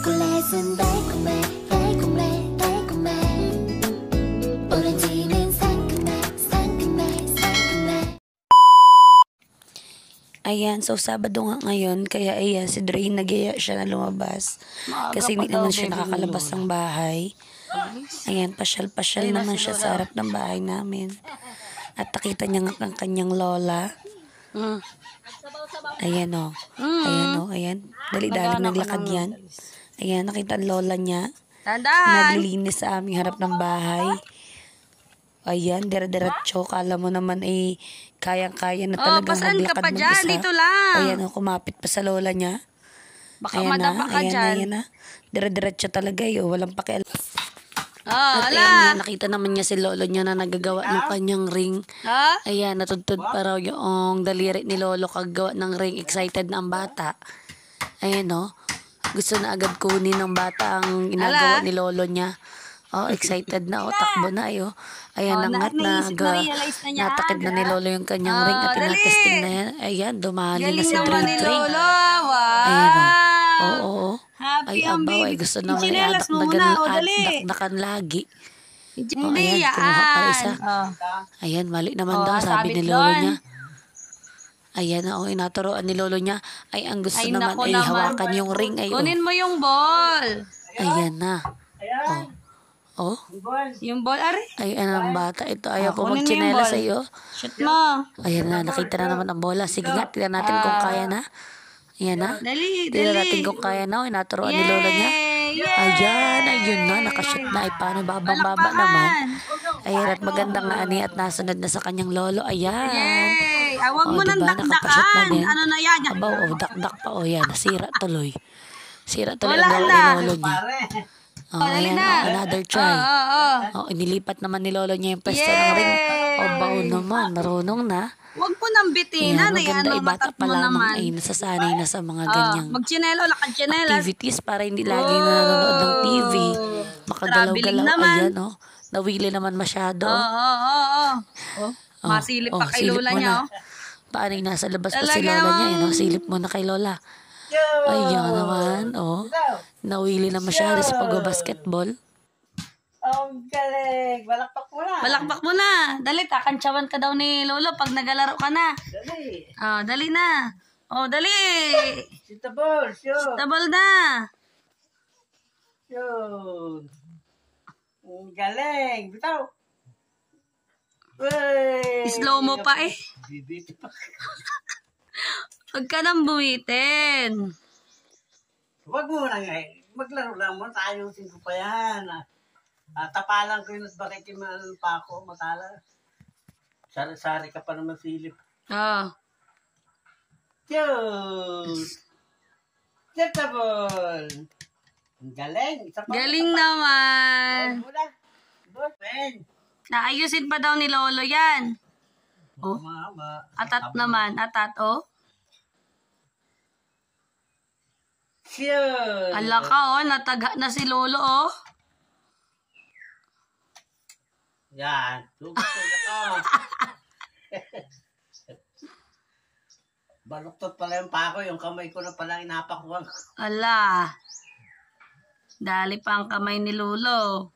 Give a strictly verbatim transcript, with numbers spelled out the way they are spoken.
초콜릿은 달콤해 달콤해 달콤해 오렌지는 상큼해 상큼해 상큼해. Ayan, so Sabado nga ngayon, kaya ayan, si Dre nagaya siya na lumabas. Maaga Kasi pa hindi daw, naman siya baby nakakalabas Lola. ng bahay. Ayan, pasyal-pasyal Ayun na naman si siya Lola. sa harap ng bahay namin. At nakita niya nga ang kanyang lola. Mm. Ayan o. Mm. Ayan o, ayan. Dali-daling Naghahanap ka naglakad ng yan. noodles. Ayan, nakita ang lola niya. Dandan! Naglilinis sa aming harap ng bahay. Ayan, dira-diratso. Kala mo naman ay kayang-kaya na Oh, talagang pasan ka maglakad pa dyan? mag-isa. Dito lang. Ayan o, kumapit pa sa lola niya. Baka Ayan na, madapa ka ayan na, dyan. ayan na. Dira-diratso talaga yun. Walang pakialam. Oh, At ala. ayan nga, nakita naman niya si lolo niya na nagagawa ng kanyang ring. Ha? Ayan, natudtod pa raw yung daliri ni lolo kagawa ng ring. Excited na ang bata. Ayan o. Gusto na agad kunin ng bata ang ginagawa Ala. ni lolo niya. Oh, excited na. Oh, takbo na ayo. Ayan, Oh, nangat na- na, naisip, ga, na-realize na niya natakid na ni lolo yung kanyang Oh, ring at dali. tinatesting na yan. Ayan, dumali na Galing si naman Dre ni Dre. Lolo. Wow. Ayan o. Oo, oo, oo. Happy Ay, ang abaw, baby. ay gusto naman ay Ichinelas mo adak-dagan muna. O, dali. adak-dakan lagi. Oh, Hindi ayan, yan. kumuha pa isa. Oh. Ayan, mali naman Oh, daw, sabi sabit ni lolo doon. niya. Ayan, oh, inaturoan ni lolo niya. Ay, ang gusto Ay, naman nako ay naman. hawakan yung ring. Ay, oh. Kunin mo yung ball. Ayan na. Oh. Oh. Yung ball, are. Ay, anong bata ito. Ayaw Ah, po kunin mo yung magchinelas ball. sa'yo. Shoot mo. Ayan na, nakita na naman ang bola. Sige nga, tignan natin kung kaya na. Ayan na. Dali, Tignan dali. natin kung kaya na. Oh, inaturoan ni lolo niya. Yay! Ayan, ayun na. Nakashoot na. Ay, paano babang-baba Palakpakan. naman. Ayan, at maganda nga ani at nasunod na sa kanyang lolo. Ayan. Yay! Ah, wag Oh, mo nang diba? Nakapashot na dakdakan. din. Ano na yan? Abaw, oh, dak-dak pa. Oh, yan. Nasira tuloy. Sira tuloy Wala ang gawa na. ni lolo niya. Oh, Oh, dali ayan. na. Oh, another Oo, try. oo, oo. Oh, inilipat naman ni lolo niya yung pwesto ng ring. Oh, bao naman. Marunong na. Wag mo nang bitina. Ayan, maganda. Ano, Ay, bata matat pa mo lamang naman. ay nasasanay na sa mga Oh, ganyang magchinelo, lakad-chinelas. activities para hindi lagi nanonood ng T V. Makagalaw-galaw. Traveling naman. Ayan, oh. Nawili naman masyado. Oo, oo, oo. Oh, Oh, masilip oh, pa kay silip lola mo niya. na. Oh. Paano yung nasa labas pa si Talaga lola niya? namang- Ano? Silip mo na kay lola. Ayan naman. Oh. Nawili na masyado sa pag-basketball. Ang galing. Balakpak mo na. Palakpak mo na. Dali, kakantsawan ka daw ni lolo pag nagalaro ka na. Dali. Oh, dali na. Oh, dali. Sita ball. Shoot. Double na. Shoot. Ang galing. Bitaw. Uy. Slow mo pa eh. Bibit pa. Huwag ka nang buwitin. Huwag mo na nga. eh. Maglaro lang mo. Ayusin ko pa yan. Ah, tapalan ko yun at bakit yung mga pa ako. Matala. Sari-sari ka pa naman silip. Oh. Shoot. Sita ball. Ang galing. Isa pa. Galing naman. Muna. Ball. Pen. Naayusin pa daw ni lolo yan. Oh. Mama. Atat naman. Atat, oh. Shoot. Ala ka, oh. Nataga na si lolo, oh. Yan. Sugat-sugat ka. Baluktot pala yung pako. Yung kamay ko na pala inapakuwang. Ala. Dali pa ang kamay ni lolo.